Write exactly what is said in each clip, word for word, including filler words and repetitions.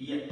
vier,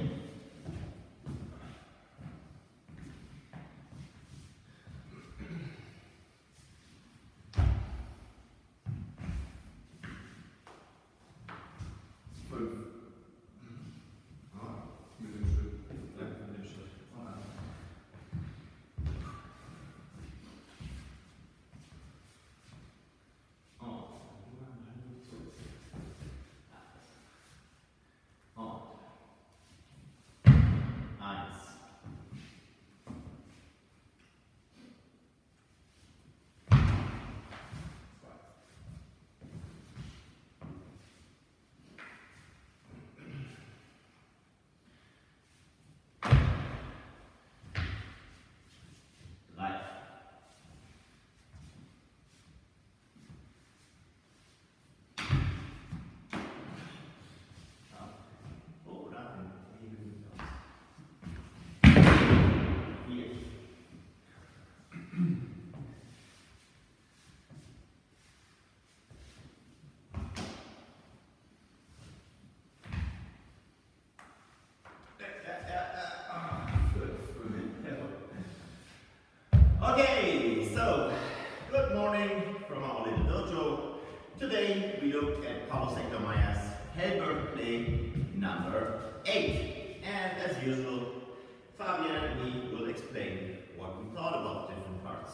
Okay, so good morning from our little dojo. Today we look at Paulus Hector Mair's Halberd play number eight. And as usual, Fabian and me will explain what we thought about different parts.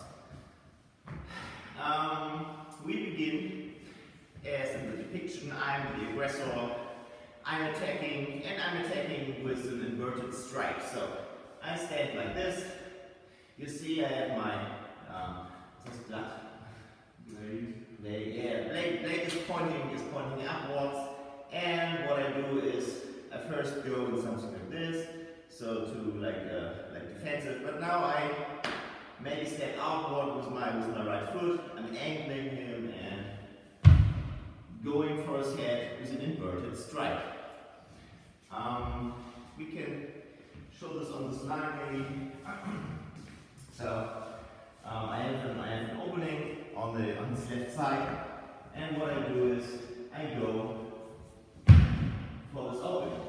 Um, we begin as in the depiction. I'm the aggressor, I'm attacking, and I'm attacking with an inverted strike. So I stand like this. You see, I have my um, this blood blade. Blade, yeah, blade, blade is pointing is pointing upwards, and what I do is I first go in something like this, so to like uh, like defensive. But now I maybe step outward with my with my right foot. I'm angling him and going for his head with an inverted strike. Um, we can show this on the slide maybe. So um, I, have an, I have an opening on the on this left side, and what I do is I go for this opening.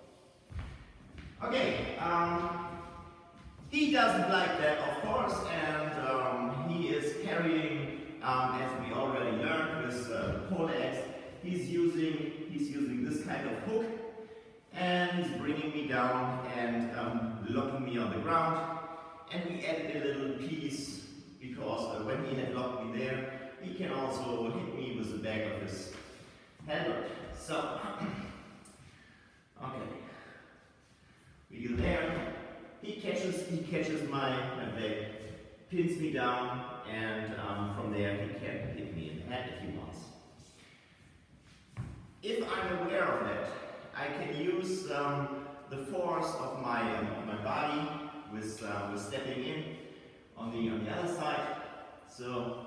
Okay, um, he doesn't like that, of course, and um, he is carrying, um, as we already learned with uh, the pole axe, he's using he's using this kind of hook, and he's bringing me down and um, locking me on the ground. And we added a little piece because uh, when he had locked me there, he can also hit me with the back of his halberd. So, okay, we go there. He catches, he catches my, my back, pins me down, and um, from there he can hit me in the head if he wants. If I'm aware of that, I can use um, the force of my um, my body. With, uh, with stepping in on the on the other side. So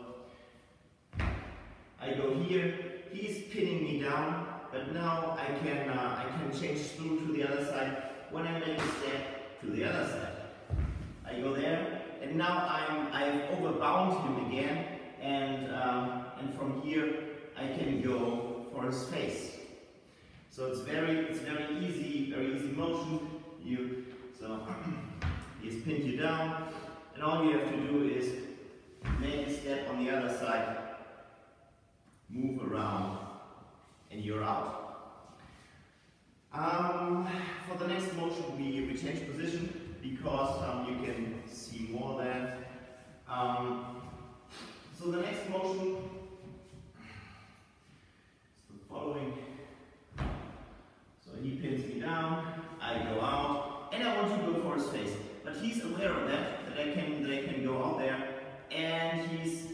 I go here. He's pinning me down, but now I can uh, I can change through to the other side when I make a step to the other side. I go there, and now I'm I've overbound him again, and um, and from here I can go for his face. So it's very it's very easy very easy motion. You so. He's pinned you down, and all you have to do is make a step on the other side, move around, and you're out. Um, for the next motion, we, we change position because um, you can see more there. Um, so the next motion is the following. So he pins me down, I go out, and I want to go for his face. But he's aware of that, that I can, that I can go out there, and he's,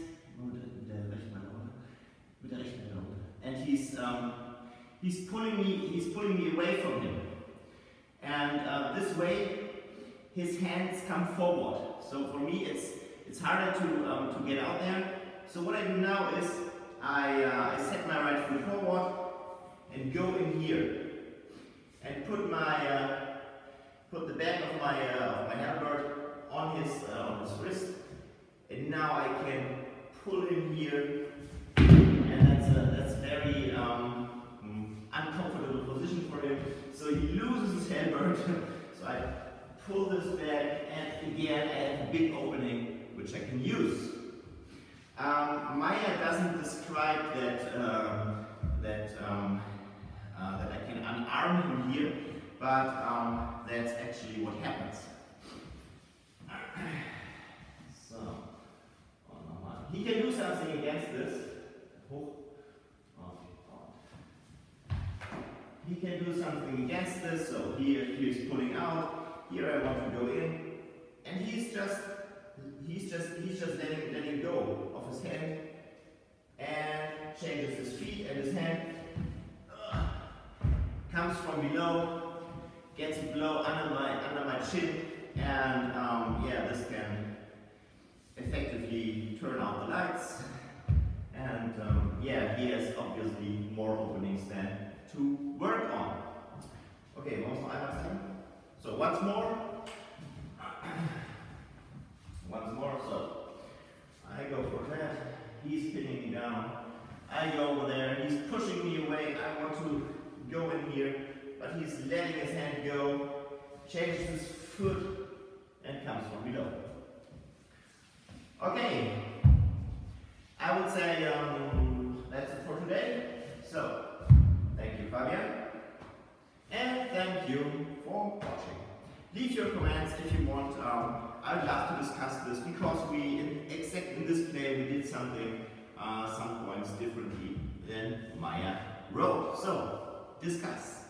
and he's, um, he's pulling me, he's pulling me away from him, and uh, this way, his hands come forward. So for me, it's it's harder to um, to get out there. So what I do now is I uh, I set my right foot forward and go in here, and put my uh, put the back of my uh, of my halberd on his uh, on his wrist, and now I can pull him here, and that's a that's very um, uncomfortable position for him. So so he loses his Halberd. So I pull this back, and again I have a big opening which I can use. Um, Mair doesn't describe that um, that um, uh, that I can unarm him here, but um, that's actually what happens. So, he can do something against this. He can do something against this. So here he's pulling out. Here I want to go in, and he's just he's just he's just letting letting go of his hand, and changes his feet, and his hand uh, comes from below, gets a blow under my under my chin, and um, yeah, this can effectively turn out the lights. And um, yeah, he has obviously more openings than to work on. Okay, once more, so once more, once more. So I go for that. He's pinning me down. I go over there. He's pushing me away. I want to go in here, but he's letting his hand go. Changes his foot and comes from below. Okay, I would say um, that's it for today. So, thank you, Fabian, and thank you for watching. Leave your comments if you want. Um, I would love to discuss this because we, in, except in this play, we did something, uh, some points differently than Mair wrote. So, discuss.